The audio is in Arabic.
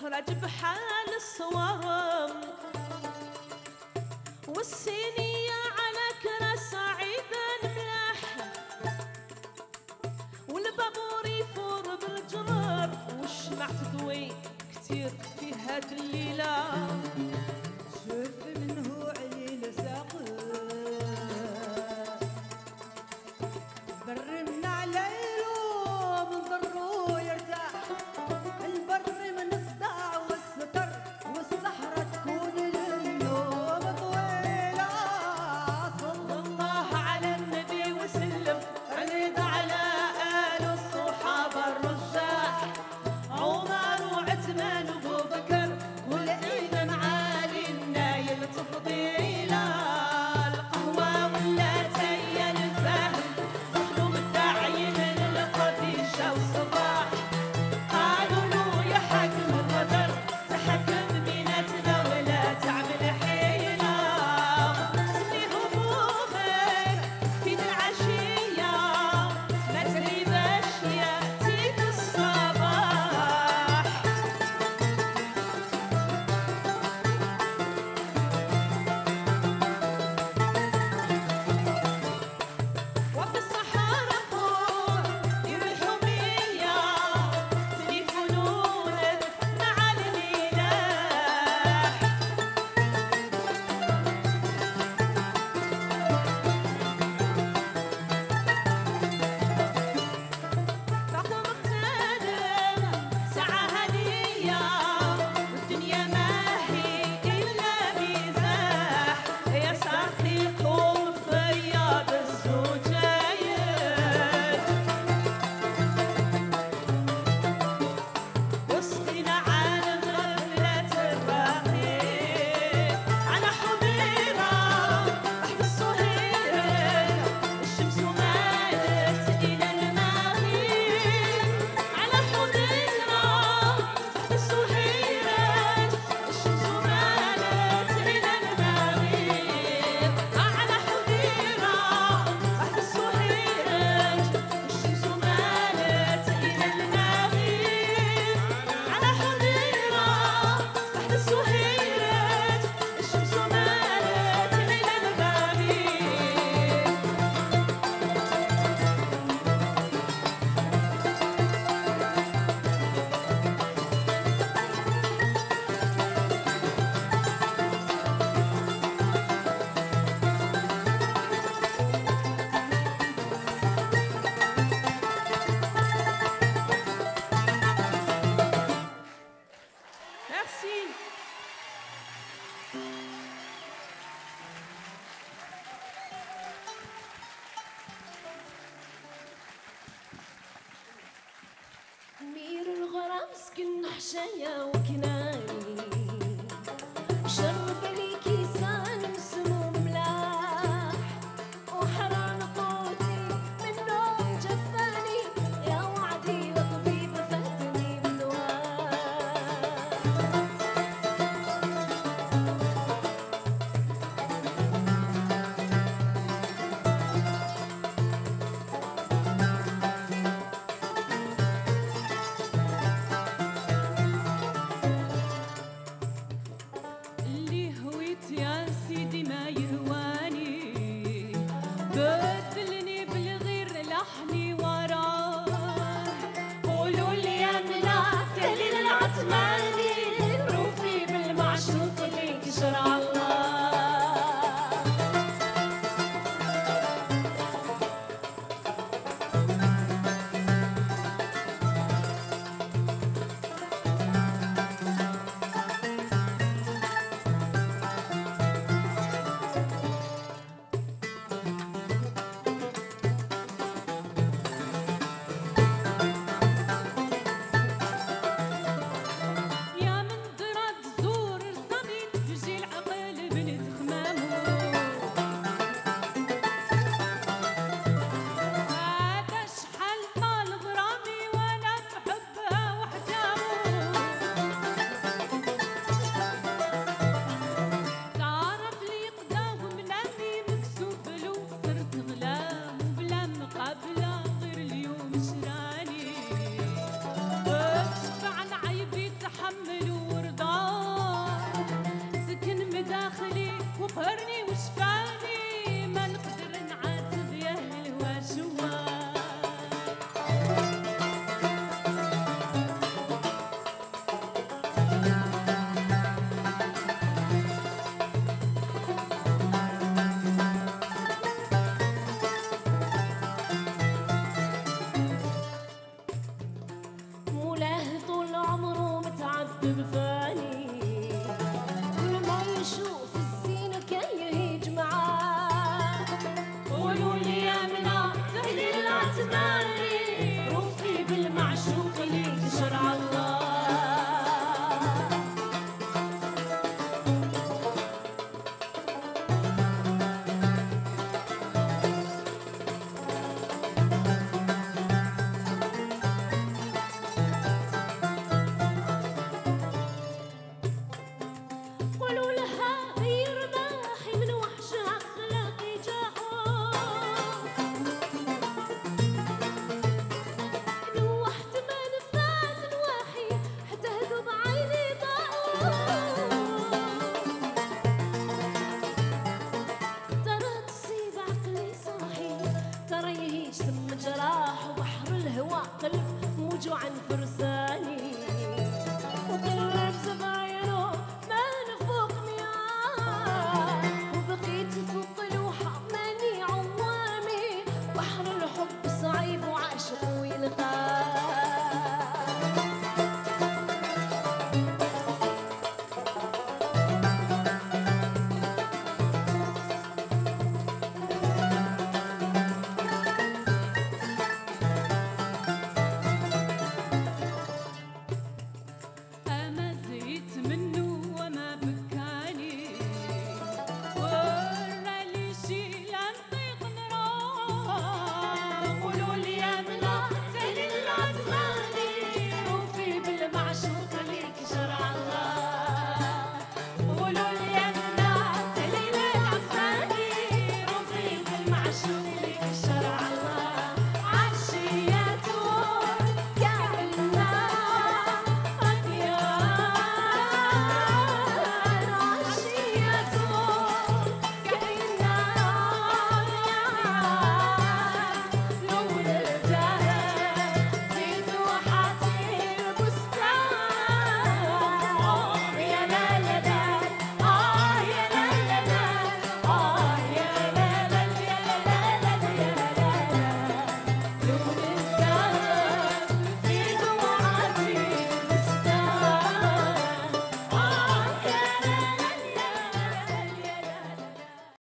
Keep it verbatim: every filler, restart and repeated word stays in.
تخرج بحال الصوارم والسينية على كراسة عيدا الملاح والبابور يفور بالجرار والشمع تضوي كتير في هاد الليلة. شوف منه عيين ساقه بر من عليلو من ضرو يرتاح البر من الصداع والستر والصحراء تكون للنوم طويلة. صلى الله على النبي وسلم عريض على آل الصحابة الرجاح عمر وعثمان وابو بكر والإمام علي النايل تفضيلة. القهوة ولات هي الفهم دخلوا مدعين للقديشة والصباح قالوا له يا حاكم القدر تحكم بيناتنا ولا تعمل حيلة. سميهم بوخير في العشية ما تدري باش يأتيك الصباح. وفي الصحارى طول يريحوا بيا تليفونون مع الملاح رقم اغتنم ساعة هدية والدنيا ما هي إلا مزاح يا ساقيكم فياض الزوجين وسقينا عن غفلة الرقيق على حضيرة تحت الصهيل الشمس مالت إلى المغيب على حضيرة تحت الصهيل الشمس مالت إلى المغيب على حضيرة تحت الصهيل الشمس مالت إلى المغيب على حضيرة تحت الصهيل الشمس مالت إلى المغيب. Merci. مير الغرام سكن حشايا وكناني شرب لي كيسان مسموم ملاح وحرام قوتي من نوم جفاني يا وعدي لطبيب فاتني بدواه. اللي هويت يا سيدي ما يهواني بدلني بالغير لحني وراه قولوا لي يا ملا تهليل العتماني تدفى